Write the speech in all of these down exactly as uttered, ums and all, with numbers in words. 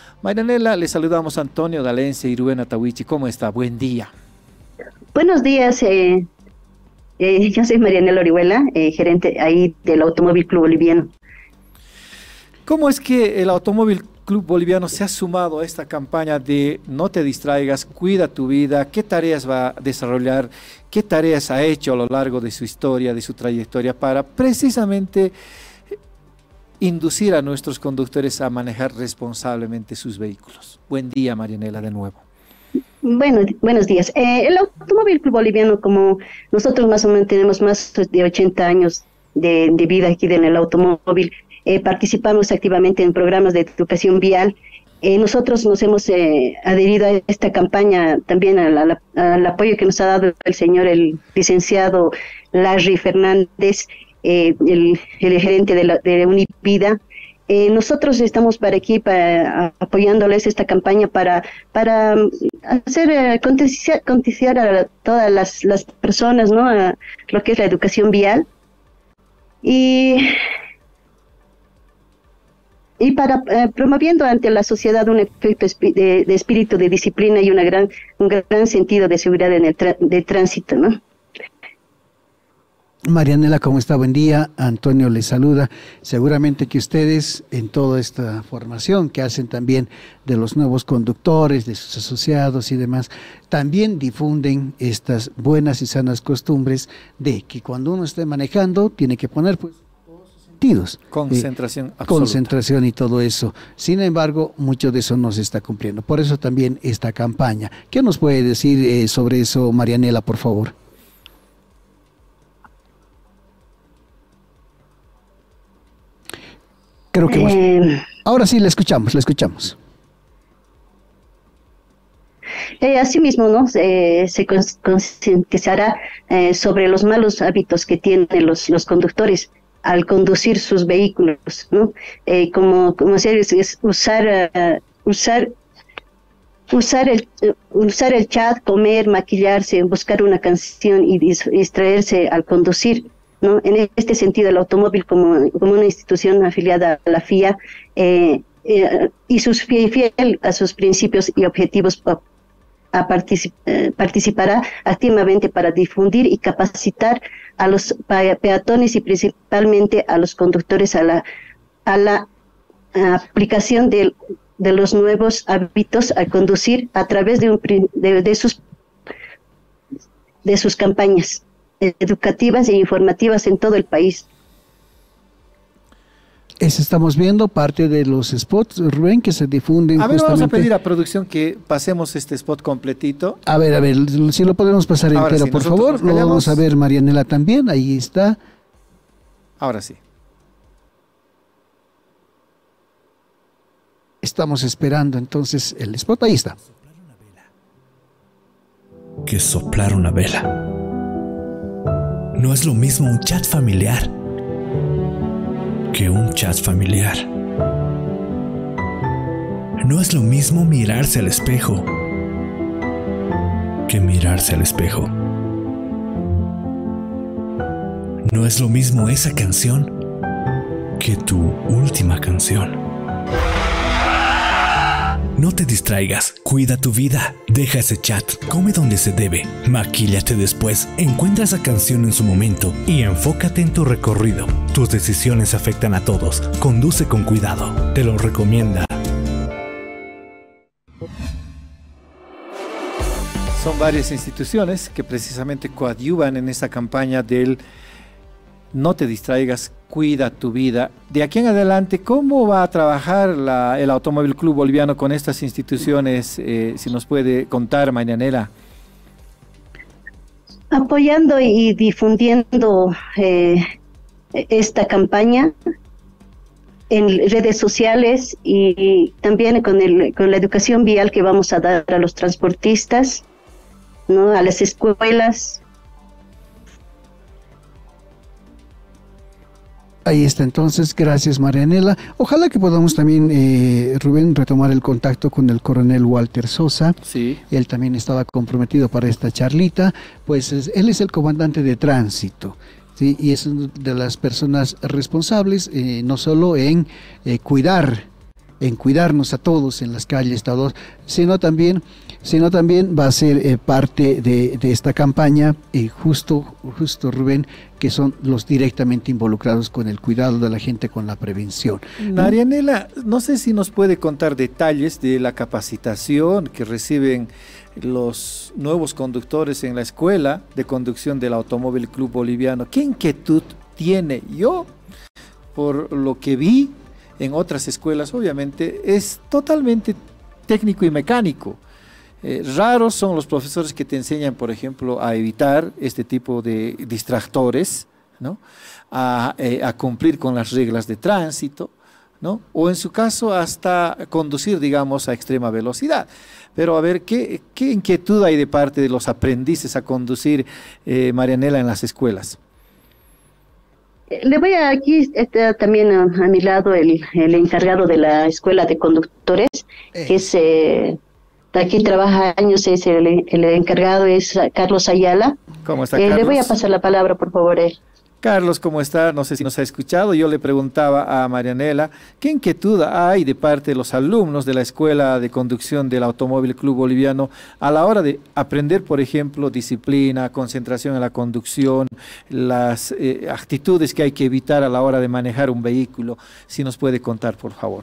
Marianela, le saludamos a Antonio Dalencia y Rubén Atahuichi. ¿Cómo está? Buen día. Buenos días, eh, eh, yo soy Marianela Orihuela, eh, gerente ahí del Automóvil Club Boliviano. ¿Cómo es que el Automóvil Club Boliviano se ha sumado a esta campaña de no te distraigas, cuida tu vida? ¿Qué tareas va a desarrollar? ¿Qué tareas ha hecho a lo largo de su historia, de su trayectoria, para precisamente inducir a nuestros conductores a manejar responsablemente sus vehículos? Buen día, Marianela, de nuevo. Bueno, buenos días. Eh, el Automóvil Club Boliviano, como nosotros más o menos tenemos más de ochenta años de, de vida aquí en el automóvil, eh, participamos activamente en programas de educación vial. Eh, nosotros nos hemos eh, adherido a esta campaña también a la, a la, al apoyo que nos ha dado el señor, el licenciado Larry Fernández, eh, el, el gerente de, la, de Univida. Eh, nosotros estamos para aquí para, apoyándoles esta campaña para para hacer eh, concienciar, concienciar a todas las, las personas, ¿no?, a lo que es la educación vial y y para eh, promoviendo ante la sociedad un efecto de, de espíritu de disciplina y una gran un gran sentido de seguridad en el tra de tránsito, ¿no? Marianela, ¿cómo está? Buen día. Antonio les saluda. Seguramente que ustedes, en toda esta formación que hacen también de los nuevos conductores, de sus asociados y demás, también difunden estas buenas y sanas costumbres de que cuando uno esté manejando tiene que poner pues todos sus sentidos. Concentración eh, absoluta. Concentración y todo eso. Sin embargo, mucho de eso no se está cumpliendo. Por eso también esta campaña. ¿Qué nos puede decir eh, sobre eso, Marianela, por favor? Creo que eh, ahora sí le escuchamos, le escuchamos. Eh, asimismo, ¿no? Eh, se concientizará eh, sobre los malos hábitos que tienen los, los conductores al conducir sus vehículos, ¿no? Eh, como, como hacer es, es usar, uh, usar, usar el, uh, usar el chat, comer, maquillarse, buscar una canción y distraerse al conducir, ¿no? En este sentido, el automóvil como, como una institución afiliada a la F I A eh, eh, y sus fiel a sus principios y objetivos a, a particip, eh, participará activamente para difundir y capacitar a los peatones y principalmente a los conductores a la, a la a aplicación de, de los nuevos hábitos al conducir a través de, un, de, de, sus, de sus campañas educativas e informativas en todo el país. Eso estamos viendo parte de los spots, Rubén, que se difunden. A ver, justamente. vamos a pedir a producción que pasemos este spot completito. A ver, a ver, si lo podemos pasar Ahora entero, sí, por favor. Lo vamos a ver, Marianela, también, ahí está. Ahora sí. Estamos esperando entonces el spot, ahí está. Que soplar una vela. No es lo mismo un chat familiar que un chat familiar. No es lo mismo mirarse al espejo que mirarse al espejo. No es lo mismo esa canción que tu última canción. No te distraigas, cuida tu vida, deja ese chat, come donde se debe, maquíllate después, encuentra esa canción en su momento y enfócate en tu recorrido. Tus decisiones afectan a todos, conduce con cuidado, te lo recomienda. Son varias instituciones que precisamente coadyuvan en esta campaña del no te distraigas, cuida tu vida. De aquí en adelante, ¿cómo va a trabajar la, el Automóvil Club Boliviano con estas instituciones? Eh, si nos puede contar, Marianela. Apoyando y difundiendo eh, esta campaña en redes sociales y también con, el, con la educación vial que vamos a dar a los transportistas, ¿no?, a las escuelas. Ahí está entonces, gracias Marianela. Ojalá que podamos también, eh, Rubén, retomar el contacto con el coronel Walter Sosa. Sí. Él también estaba comprometido para esta charlita, pues es, él es el comandante de tránsito, ¿sí? Y es una de las personas responsables, eh, no solo en eh, cuidar en cuidarnos a todos en las calles, todos, sino también, sino también va a ser eh, parte de, de esta campaña, y justo, justo Rubén, que son los directamente involucrados con el cuidado de la gente, con la prevención. Marianela, no sé si nos puede contar detalles de la capacitación que reciben los nuevos conductores en la Escuela de Conducción del Automóvil Club Boliviano. ¿Qué inquietud tiene? Yo, por lo que vi en otras escuelas, obviamente, es totalmente técnico y mecánico. Eh, raros son los profesores que te enseñan, por ejemplo, a evitar este tipo de distractores, ¿no? A, eh, a cumplir con las reglas de tránsito, ¿no? O en su caso hasta conducir, digamos, a extrema velocidad. Pero a ver, ¿qué, qué inquietud hay de parte de los aprendices a conducir, eh, Marianela, en las escuelas? Le voy a, aquí está también a, a mi lado el, el encargado de la Escuela de Conductores, eh. que es, eh, aquí trabaja años, es el, el encargado es Carlos Ayala. ¿Cómo está, eh, Carlos? Le voy a pasar la palabra, por favor. Eh. Carlos, ¿cómo está? No sé si nos ha escuchado. Yo le preguntaba a Marianela, ¿qué inquietud hay de parte de los alumnos de la Escuela de Conducción del Automóvil Club Boliviano a la hora de aprender, por ejemplo, disciplina, concentración en la conducción, las eh, actitudes que hay que evitar a la hora de manejar un vehículo? Si nos puede contar, por favor.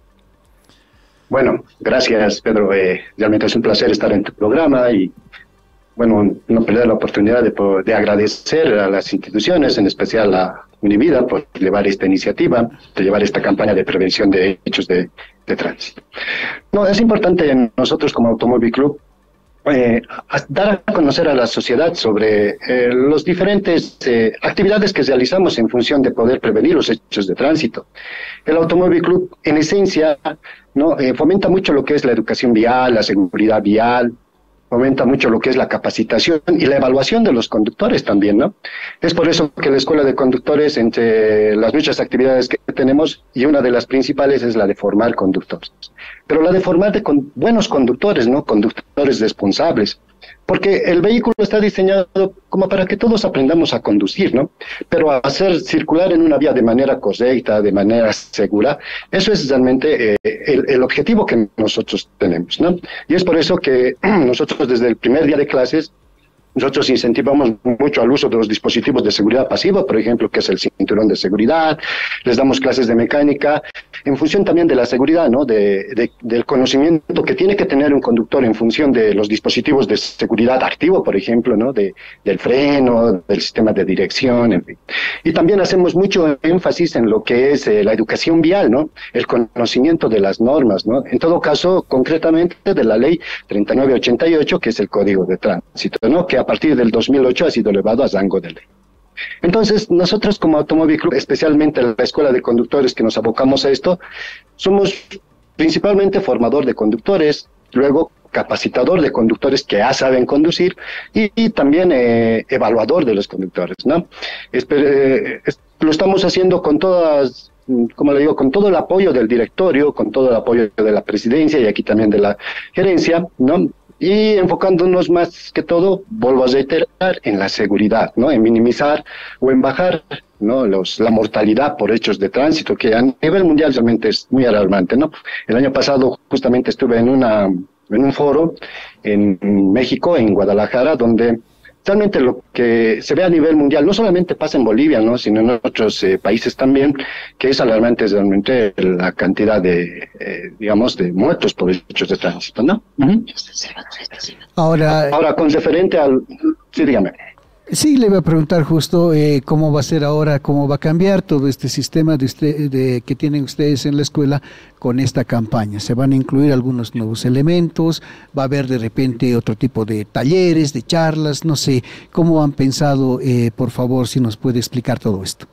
Bueno, gracias, Pedro. Eh, realmente es un placer estar en tu programa y bueno, no perder la oportunidad de, de agradecer a las instituciones, en especial a Univida, por llevar esta iniciativa, de llevar esta campaña de prevención de hechos de, de tránsito. No, es importante nosotros como Automóvil Club eh, dar a conocer a la sociedad sobre eh, los diferentes eh, actividades que realizamos en función de poder prevenir los hechos de tránsito. El Automóvil Club, en esencia, no eh, fomenta mucho lo que es la educación vial, la seguridad vial, fomenta mucho lo que es la capacitación y la evaluación de los conductores también, ¿no? Es por eso que la Escuela de Conductores, entre las muchas actividades que tenemos, y una de las principales es la de formar conductores. Pero la de formar de con buenos conductores, ¿no? Conductores responsables. Porque el vehículo está diseñado como para que todos aprendamos a conducir, ¿no? Pero a hacer circular en una vía de manera correcta, de manera segura, eso es realmente eh, el, el objetivo que nosotros tenemos, ¿no? Y es por eso que nosotros desde el primer día de clases, nosotros incentivamos mucho al uso de los dispositivos de seguridad pasiva, por ejemplo, que es el cinturón de seguridad. Les damos clases de mecánica en función también de la seguridad, ¿no? De, de, del conocimiento que tiene que tener un conductor en función de los dispositivos de seguridad activo, por ejemplo, ¿no? De, del freno, del sistema de dirección, en fin. Y también hacemos mucho énfasis en lo que es eh, la educación vial, ¿no? El conocimiento de las normas, ¿no? En todo caso, concretamente de la ley treinta y nueve ochenta y ocho, que es el Código de Tránsito, ¿no? Que a partir del dos mil ocho ha sido elevado a rango de ley. Entonces, nosotros como Automóvil Club, especialmente la Escuela de Conductores que nos abocamos a esto, somos principalmente formador de conductores, luego capacitador de conductores que ya saben conducir y, y también eh, evaluador de los conductores, ¿no? Espe eh, es, lo estamos haciendo con todas, como le digo, con todo el apoyo del directorio, con todo el apoyo de la presidencia y aquí también de la gerencia, ¿no? Y enfocándonos más que todo, vuelvo a reiterar, en la seguridad, ¿no? En minimizar o en bajar, ¿no? Los, la mortalidad por hechos de tránsito, que a nivel mundial realmente es muy alarmante, ¿no? El año pasado justamente estuve en una en un foro en México, en Guadalajara, donde realmente lo que se ve a nivel mundial, no solamente pasa en Bolivia, ¿no? Sino en otros eh, países también, que es alarmante realmente la cantidad de, eh, digamos, de muertos por hechos de tránsito, ¿no? Uh-huh. Ahora, Ahora, con referente al... Sí, dígame. Sí, le iba a preguntar justo eh, cómo va a ser ahora, cómo va a cambiar todo este sistema de usted, de, que tienen ustedes en la escuela con esta campaña. ¿Se van a incluir algunos nuevos elementos? ¿Va a haber de repente otro tipo de talleres, de charlas? No sé, ¿cómo han pensado? Eh, por favor, si nos puede explicar todo esto.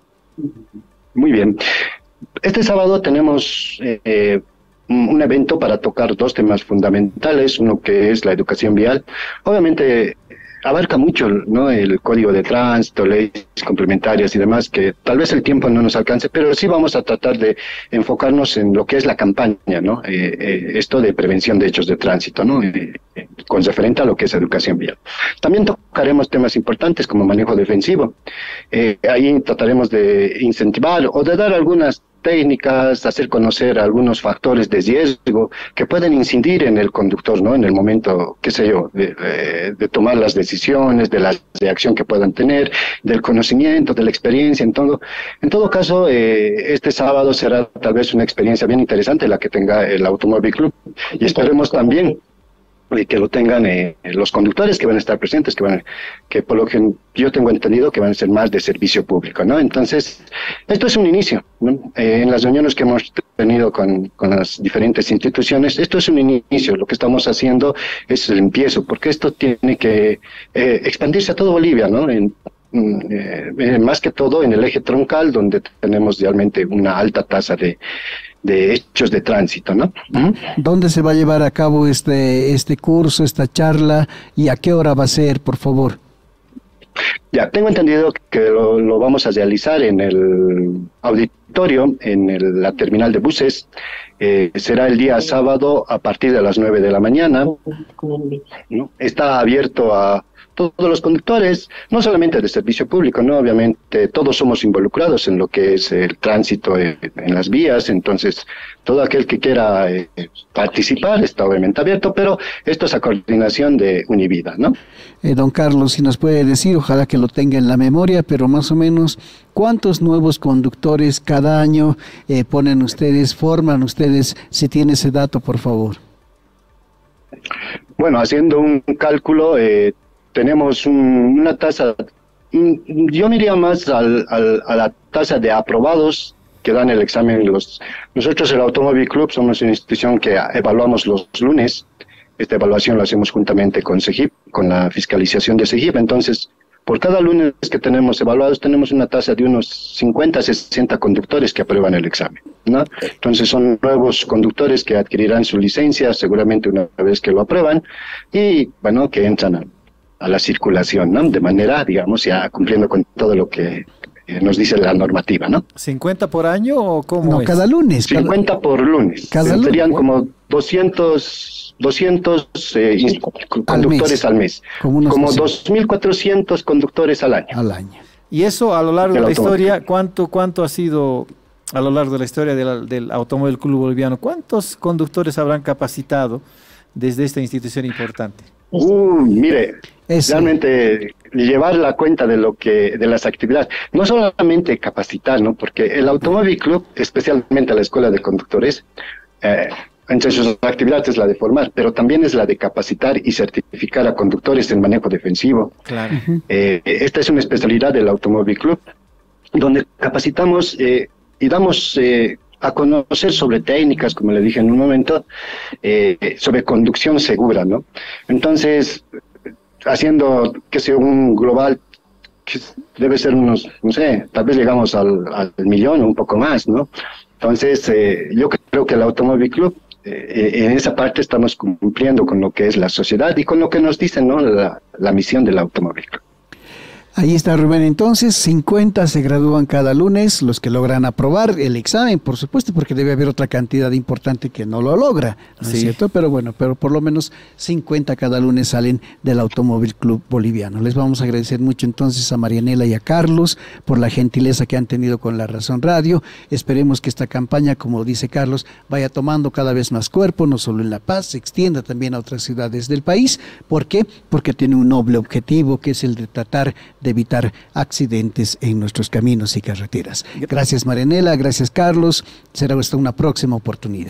Muy bien. Este sábado tenemos eh, un evento para tocar dos temas fundamentales, uno que es la educación vial. Obviamente abarca mucho, ¿no? El código de tránsito, leyes complementarias y demás, que tal vez el tiempo no nos alcance, pero sí vamos a tratar de enfocarnos en lo que es la campaña, ¿no? Eh, eh, esto de prevención de hechos de tránsito, ¿no? Eh, eh, con referente a lo que es educación vial. También tocaremos temas importantes como manejo defensivo. Eh, ahí trataremos de incentivar o de dar algunas técnicas, hacer conocer algunos factores de riesgo que pueden incidir en el conductor, ¿no? En el momento, qué sé yo, de, de, de tomar las decisiones, de la reacción que puedan tener, del conocimiento, de la experiencia, en todo. En todo caso, eh, este sábado será tal vez una experiencia bien interesante la que tenga el Automóvil Club, y esperemos también que lo tengan eh, los conductores que van a estar presentes, que van, que por lo que yo tengo entendido que van a ser más de servicio público, ¿no? Entonces, esto es un inicio, ¿no? Eh, en las reuniones que hemos tenido con, con las diferentes instituciones, esto es un inicio, lo que estamos haciendo es el empiezo, porque esto tiene que eh, expandirse a todo Bolivia, ¿no? En, eh, eh, más que todo en el eje troncal, donde tenemos realmente una alta tasa de de hechos de tránsito, ¿no? ¿Dónde se va a llevar a cabo este este curso, esta charla, y a qué hora va a ser, por favor? Ya, tengo entendido que lo, lo vamos a realizar en el auditorio, en el, la terminal de buses. Eh, será el día sábado a partir de las nueve de la mañana, ¿no? Está abierto a todos los conductores, no solamente de servicio público, no, obviamente todos somos involucrados en lo que es el tránsito en, en las vías, entonces todo aquel que quiera eh, participar está obviamente abierto, pero esto es a coordinación de Univida, ¿no? Eh, don Carlos, si nos puede decir, ojalá que lo tenga en la memoria, pero más o menos, ¿cuántos nuevos conductores cada año eh, ponen ustedes, forman ustedes, si tiene ese dato, por favor? Bueno, haciendo un cálculo, eh, tenemos un, una tasa, yo me iría más al, al, a la tasa de aprobados que dan el examen. Los, nosotros, el Automóvil Club, somos una institución que evaluamos los lunes. Esta evaluación la hacemos juntamente con SEGIP, con la fiscalización de SEGIP. Entonces, por cada lunes que tenemos evaluados, tenemos una tasa de unos cincuenta, sesenta conductores que aprueban el examen, ¿no? Entonces, son nuevos conductores que adquirirán su licencia seguramente una vez que lo aprueban y, bueno, que entran a a la circulación, ¿no? De manera, digamos, ya cumpliendo con todo lo que eh, nos dice la normativa, ¿no? ¿cincuenta por año o cómo No, es? cada lunes. cincuenta cada... por lunes. Cada Serían lunes. como doscientos, doscientos eh, conductores al mes. Como, unos como dos mil cuatrocientos conductores al año. Al año. Y eso a lo largo de El la automóvil. historia, ¿cuánto, cuánto ha sido a lo largo de la historia del, del Automóvil Club Boliviano? ¿Cuántos conductores habrán capacitado desde esta institución importante? Uh, mire, Eso. realmente llevar la cuenta de lo que, de las actividades, no solamente capacitar, ¿no? Porque el Automóvil Club, especialmente la Escuela de Conductores, eh, entre sus actividades es la de formar, pero también es la de capacitar y certificar a conductores en manejo defensivo. Claro. Eh, esta es una especialidad del Automóvil Club, donde capacitamos eh, y damos eh, a conocer sobre técnicas, como le dije en un momento, eh, sobre conducción segura, ¿no? Entonces, haciendo, qué sé, un global, que debe ser unos, no sé, tal vez llegamos al, al millón o un poco más, ¿no? Entonces, eh, yo creo que el Automóvil Club, eh, en esa parte estamos cumpliendo con lo que es la sociedad y con lo que nos dice, ¿no? La, la misión del Automóvil Club. Ahí está, Rubén. Entonces, cincuenta se gradúan cada lunes, los que logran aprobar el examen, por supuesto, porque debe haber otra cantidad importante que no lo logra, ¿no Sí. es cierto? Pero bueno, pero por lo menos cincuenta cada lunes salen del Automóvil Club Boliviano. Les vamos a agradecer mucho entonces a Marianela y a Carlos por la gentileza que han tenido con La Razón Radio. Esperemos que esta campaña, como dice Carlos, vaya tomando cada vez más cuerpo, no solo en La Paz, se extienda también a otras ciudades del país. ¿Por qué? Porque tiene un noble objetivo, que es el de tratar de evitar accidentes en nuestros caminos y carreteras. Gracias, Marianela, gracias, Carlos. Será hasta una próxima oportunidad.